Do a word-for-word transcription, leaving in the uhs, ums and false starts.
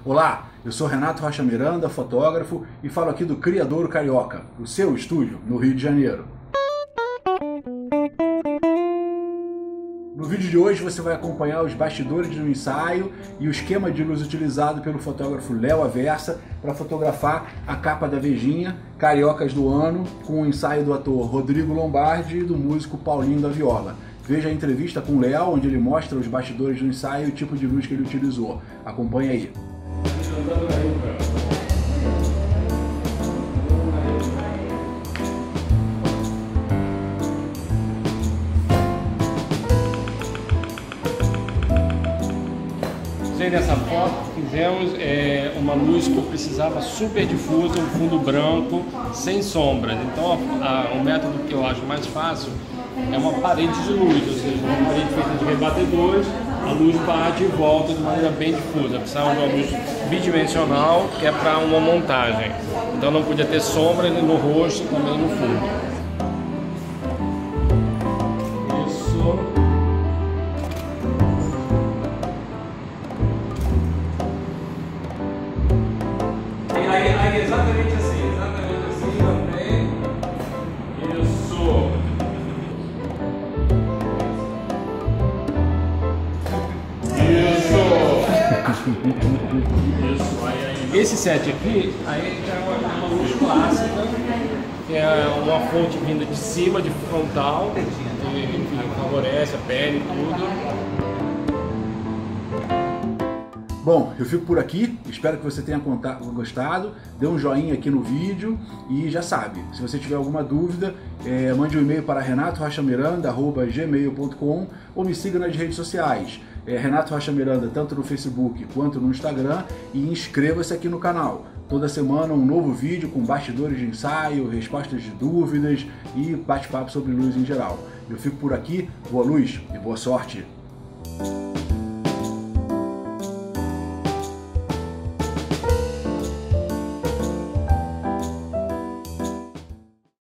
Olá, eu sou Renato Rocha Miranda, fotógrafo, e falo aqui do Criadouro Carioca, o seu estúdio no Rio de Janeiro. No vídeo de hoje você vai acompanhar os bastidores do ensaio e o esquema de luz utilizado pelo fotógrafo Léo Aversa para fotografar a capa da Vejinha, Cariocas do Ano, com o ensaio do ator Rodrigo Lombardi e do músico Paulinho da Viola. Veja a entrevista com o Léo, onde ele mostra os bastidores do ensaio e o tipo de luz que ele utilizou. Acompanhe aí. Nessa foto fizemos é, uma luz que eu precisava super difusa, um fundo branco, sem sombras. Então a, a, o método que eu acho mais fácil é uma parede de luz, ou seja, uma parede feita de rebatedores, a luz bate e volta de maneira bem difusa. Precisava de uma luz bidimensional, que é para uma montagem. Então não podia ter sombra nem no rosto, também no fundo. Isso. Exatamente assim, exatamente assim também. Isso. Isso. Isso. Aí, aí. Esse set aqui, aí já é uma luz clássica, que é uma fonte vinda de cima, de frontal, que enfim, favorece a pele e tudo. Bom, eu fico por aqui, espero que você tenha gostado, dê um joinha aqui no vídeo e já sabe, se você tiver alguma dúvida, é, mande um e-mail para renato rocha miranda arroba gmail ponto com ou me siga nas redes sociais, é, Renato Rocha Miranda, tanto no Facebook quanto no Instagram, e inscreva-se aqui no canal. Toda semana um novo vídeo com bastidores de ensaio, respostas de dúvidas e bate-papo sobre luz em geral. Eu fico por aqui, boa luz e boa sorte!